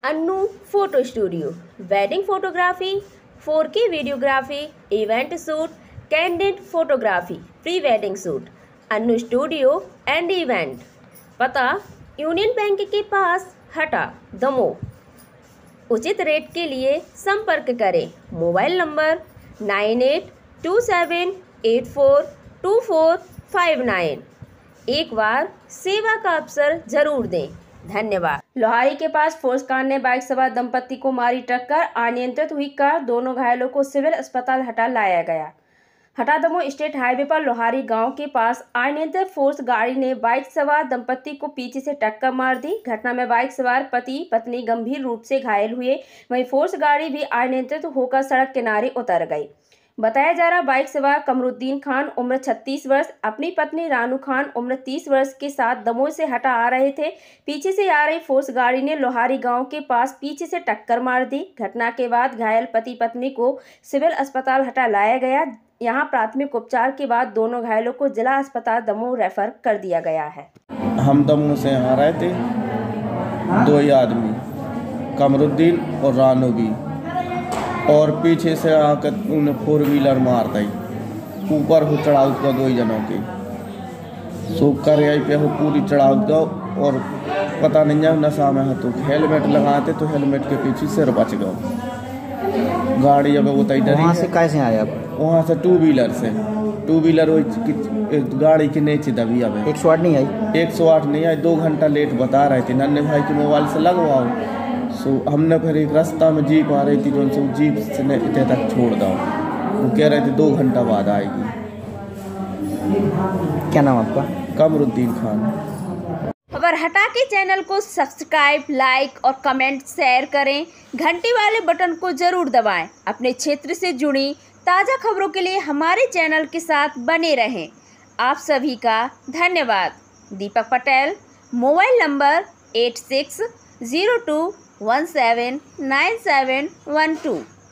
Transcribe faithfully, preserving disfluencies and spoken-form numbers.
Annu photo studio, wedding photography, four K videography, event shoot, candid photography, pre wedding shoot. Annu studio and event, पता union bank के पास, हटा, दमोह। उचित rate के लिए संपर्क करें। Mobile number nine eight two seven eight four two four five nine. एक बार सेवा का अवसर जरूर दें। धन्यवाद। लोहारी के पास फोर्स कार ने बाइक सवार दंपति को मारी टक्कर, अनियंत्रित हुई कार, दोनों घायलों को सिविल अस्पताल हटा लाया गया। हटा दमोह स्टेट हाईवे पर लोहारी गांव के पास अनियंत्रित फोर्स गाड़ी ने बाइक सवार दंपति को पीछे से टक्कर मार दी। घटना में बाइक सवार पति पत्नी गंभीर रूप से घायल हुए, वहीं फोर्स गाड़ी भी अनियंत्रित होकर सड़क किनारे उतर गई। बताया जा रहा बाइक सवार कमरुद्दीन खान उम्र छत्तीस वर्ष अपनी पत्नी रानू खान उम्र तीस वर्ष के साथ दमोह से हटा आ रहे थे। पीछे से आ रही फोर्स गाड़ी ने लोहारी गांव के पास पीछे से टक्कर मार दी। घटना के बाद घायल पति पत्नी को सिविल अस्पताल हटा लाया गया। यहां प्राथमिक उपचार के बाद दोनों घायलों को जिला अस्पताल दमोह रेफर कर दिया गया है। हम दमोह से आ रहे थे, दो ही आदमी, कमरुद्दीन और रानू भी, और पीछे से आकर उन्हें फोर व्हीलर मार दी। ऊपर हो चढ़ाव का दो ही जनों के सूख कर आई पे हो पूरी चढ़ाव का, और पता नहीं है नशा में है तो हेलमेट लगाते तो हेलमेट के पीछे सिर बच गया। गाड़ी अब वो तय डरी। वहाँ से कैसे आए आप? वहाँ से टू व्हीलर से टू व्हीलर वो गाड़ी के नीचे दबी। अब एक सौ आठ नहीं आई? एक सौ आठ नहीं आई, दो घंटा लेट बता रहे थे। नन्हे भाई के मोबाइल से लगवाओ, सो हमने फिर एक रास्ता में जीप आ रही थी जो उनसे जीप से इतने तक छोड़ दो। वो कह रहे थे दो घंटा बाद आएगी। क्या नाम आपका? कमरुद्दीन खान। खबर हटा के चैनल को सब्सक्राइब, लाइक और कमेंट शेयर करें। घंटी वाले बटन को जरूर दबाएं। अपने क्षेत्र से जुड़ी ताज़ा खबरों के लिए हमारे चैनल के साथ बने रहें। आप सभी का धन्यवाद। Deepak Patel, mobile number eight six zero two one seven nine seven one to.